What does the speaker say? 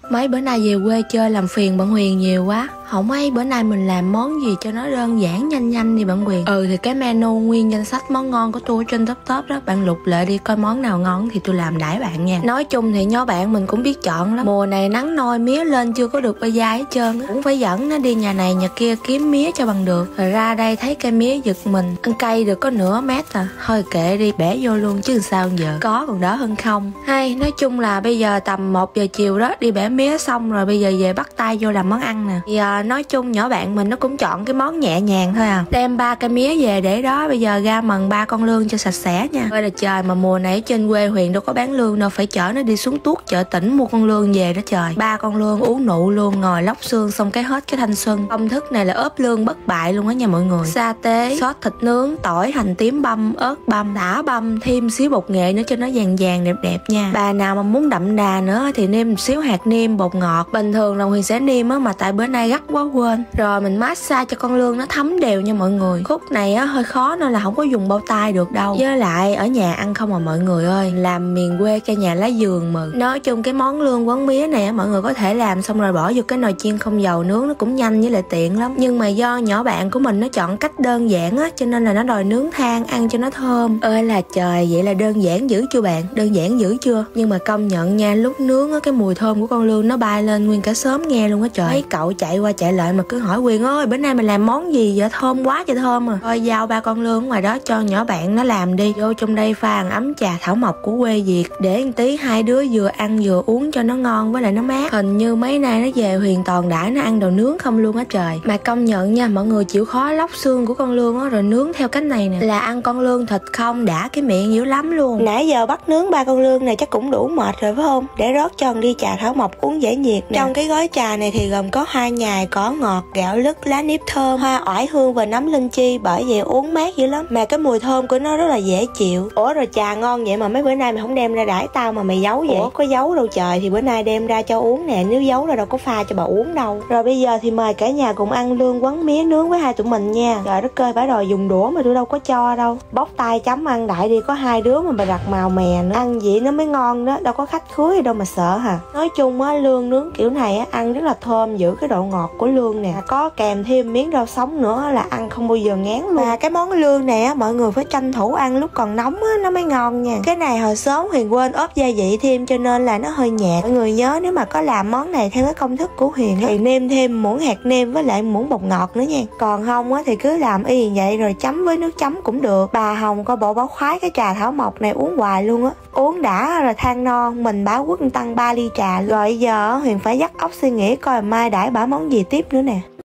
Mấy bữa nay về quê chơi làm phiền bạn Huyền nhiều quá. Không mấy bữa nay mình làm món gì cho nó đơn giản nhanh đi bạn Huyền. Thì cái menu nguyên danh sách món ngon của tôi trên top đó, bạn lục lại đi coi món nào ngon thì tôi làm đãi bạn nha. Nói chung thì nhó bạn mình cũng biết chọn lắm. Mùa này nắng nôi mía lên chưa có được bay dai hết trơn, cũng phải dẫn nó đi nhà này nhà kia kiếm mía cho bằng được. Rồi ra đây thấy cây mía giật mình, ăn cây được có nửa mét à, thôi kệ đi bẻ vô luôn chứ sao giờ, có còn đỡ hơn không. Hay nói chung là bây giờ tầm 1 giờ chiều đó, đi bẻ mía xong rồi bây giờ về bắt tay vô làm món ăn nè. Thì nói chung nhỏ bạn mình nó cũng chọn cái món nhẹ nhàng thôi à, đem 3 cây mía về để đó, bây giờ ra mần 3 con lương cho sạch sẽ nha. Ơi là trời, mà mùa này ở trên quê Huyền đâu có bán lương đâu, phải chở nó đi xuống Tuốt chợ tỉnh mua con lương về đó trời. 3 con lương uống nụ luôn, ngồi lóc xương xong cái hết cái thanh xuân. Công thức này là ốp lương bất bại luôn á nha mọi người. Sa tế, sốt thịt nướng, tỏi, hành tím băm, ớt băm, thả băm, thêm xíu bột nghệ nữa cho nó vàng vàng đẹp nha. Bà nào mà muốn đậm đà nữa thì nêm một xíu hạt nêm, bột ngọt. Bình thường là Huyền sẽ nêm á, mà tại bữa nay gắt quá quên. Rồi mình massage cho con lương nó thấm đều nha mọi người. Khúc này á hơi khó nên là không có dùng bao tay được đâu. Với lại ở nhà ăn không à mọi người ơi, làm miền quê cả nhà lá giường mà. Nói chung cái món lương quán mía này á mọi người có thể làm xong rồi bỏ vô cái nồi chiên không dầu nướng, nó cũng nhanh với lại tiện lắm. Nhưng mà do nhỏ bạn của mình nó chọn cách đơn giản á, cho nên là nó đòi nướng than ăn cho nó thơm. Ơi là trời, vậy là đơn giản dữ chưa bạn? Đơn giản dữ chưa? Nhưng mà công nhận nha, lúc nướng á cái mùi thơm của con lương nó bay lên nguyên cả xóm nghe luôn á trời. Mấy cậu chạy qua chạy lại mà cứ hỏi Huyền ơi bữa nay mình làm món gì vậy, thơm quá trời thơm à. Thôi giao 3 con lương ngoài đó cho nhỏ bạn nó làm đi, vô trong đây pha một ấm trà thảo mộc của quê Việt để một tí hai đứa vừa ăn vừa uống cho nó ngon với lại nó mát. Hình như mấy nay nó về Huyền toàn đãi nó ăn đồ nướng không luôn á trời. Mà công nhận nha, mọi người chịu khó lóc xương của con lương á rồi nướng theo cách này nè, là ăn con lương thịt không đã cái miệng dữ lắm luôn. Nãy giờ bắt nướng 3 con lương này chắc cũng đủ mệt rồi phải không? Để rót cho ly trà thảo mộc uống giải nhiệt nè. Trong cái gói trà này thì gồm có hoa nhài, cỏ ngọt, gạo lứt, lá nếp thơm, hoa oải hương và nấm linh chi, bởi vậy uống mát dữ lắm. Mà cái mùi thơm của nó rất là dễ chịu. Ủa rồi trà ngon vậy mà mấy bữa nay mày không đem ra đãi tao mà mày giấu vậy? Ủa có giấu đâu trời, thì bữa nay đem ra cho uống nè, nếu giấu là đâu có pha cho bà uống đâu. Rồi bây giờ thì mời cả nhà cùng ăn lương quán mía nướng với hai tụi mình nha. Trời đất ơi, bả đòi dùng đũa mà tôi đâu có cho đâu. Bóc tay chấm ăn đại đi, có 2 đứa mà bà đặt màu mè nữa. Ăn vậy nó mới ngon đó, đâu có khách khứa gì đâu mà sợ hả. Nói chung á, lương nướng kiểu này á ăn rất là thơm, giữ cái độ ngọt của lương nè, có kèm thêm miếng rau sống nữa là ăn không bao giờ ngán luôn. Mà cái món lương này á mọi người phải tranh thủ ăn lúc còn nóng á nó mới ngon nha. Cái này hồi sớm Huyền quên ốp gia vị thêm cho nên là nó hơi nhạt. Mọi người nhớ nếu mà có làm món này theo cái công thức của Huyền thì nêm thêm muỗng hạt nêm với lại muỗng bột ngọt nữa nha. Còn không á thì cứ làm y vậy rồi chấm với nước chấm cũng được. Bà Hồng coi bộ báo khoái cái trà thảo mộc này uống hoài luôn á. Uống đã rồi than no, mình báo quất tăng 3 ly trà. Rồi giờ Huyền phải dắt óc suy nghĩ coi mai đãi bả món gì tiếp nữa nè.